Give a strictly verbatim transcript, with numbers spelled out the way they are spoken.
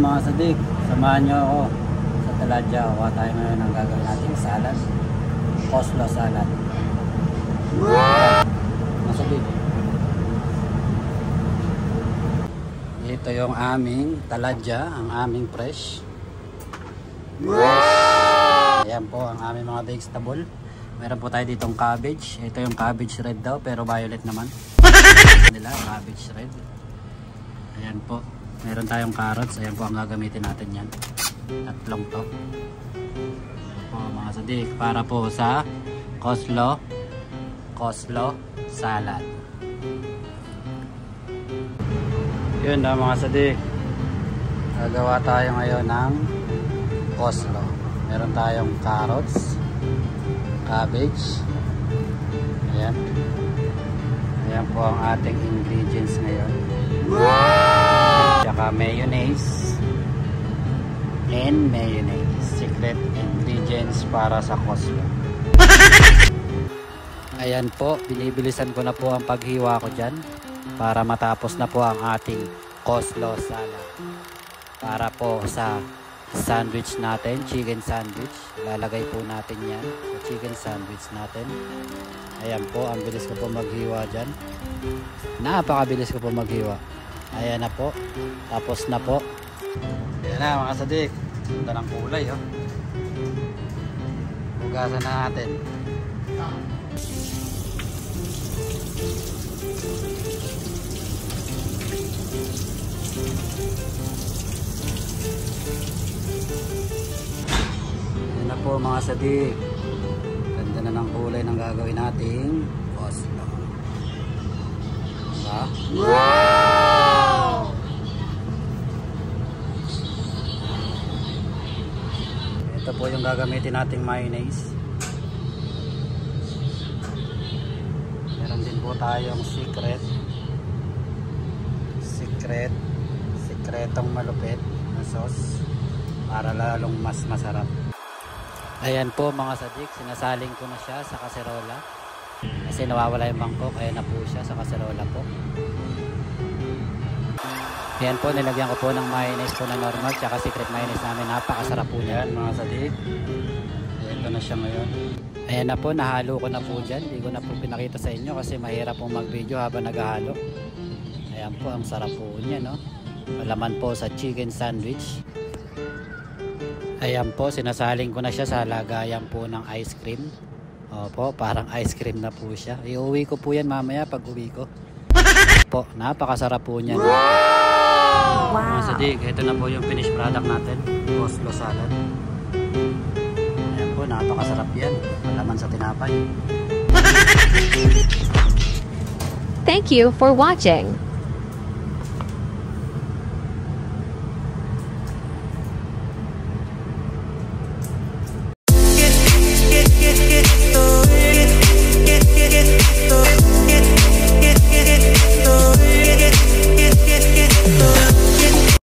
mga sadik, samahan nyo ako sa Taladya. Kuha tayo ngayon ng gagawin nating salad, coleslaw salad. Mga sadik, ito yung aming Taladya, ang aming fresh. Fresh. Ayan po ang aming mga vegetable. Meron po tayo ditong cabbage. Ito yung cabbage red daw, pero violet naman nila, cabbage red. Ayan po, meron tayong carrots. Ayan po ang gagamitin natin yan, tatlong to. Ayan po mga sadik, para po sa coleslaw coleslaw salad. Yun na mga sadik, gagawa tayo ngayon ng coleslaw. Meron tayong carrots, cabbage. Ayan. Ayan po ang ating ingredients ngayon. Wow! Tsaka mayonnaise and mayonnaise. Secret ingredients para sa coleslaw. Ayan po, binibilisan ko na po ang paghiwa ko dyan para matapos na po ang ating coleslaw salad. Para po sa sandwich natin, chicken sandwich, lalagay po natin yan sa chicken sandwich natin. Ayan po, ang bilis ko po maghiwa dyan, napakabilis ko po maghiwa. Ayan na po, tapos na po. Ayan na mga sadik, ganda ng kulay oh. Hugasan na natin. Po mga sadik, ganda na ng kulay ng gagawin nating coleslaw. Diba? Wow! Ito po yung gagamitin nating mayonnaise. Meron din po tayong secret secret secretong malupit na sauce para lalong mas masarap. Ayan po mga sadik, sinasaling ko na siya sa kaserola kasi nawawala yung mangkok. Ayan na po siya sa kaserola po. Ayan po, nilagyan ko po ng mayonnaise po na normal tsaka secret mayonnaise namin. Napakasarap po niyan mga sadik. Ayan po na siya ngayon. Ayan na po, nahalo ko na po dyan. Hindi ko na po pinakita sa inyo kasi mahirap po mag video habang naghahalo. Ayan po, ang sarap po niya, no? Malaman po sa chicken sandwich. Ayan po, sinasaling ko na siya sa lagayan po ng ice cream. Opo, parang ice cream na po siya. Iuwi ko po yan mamaya pag uwi ko. Po, napakasarap po niyan. Wow! Mga sadik, ito na po yung finished product natin, coleslaw salad. Ayan po, napakasarap yan. Malaman sa tinapay. Thank you for watching.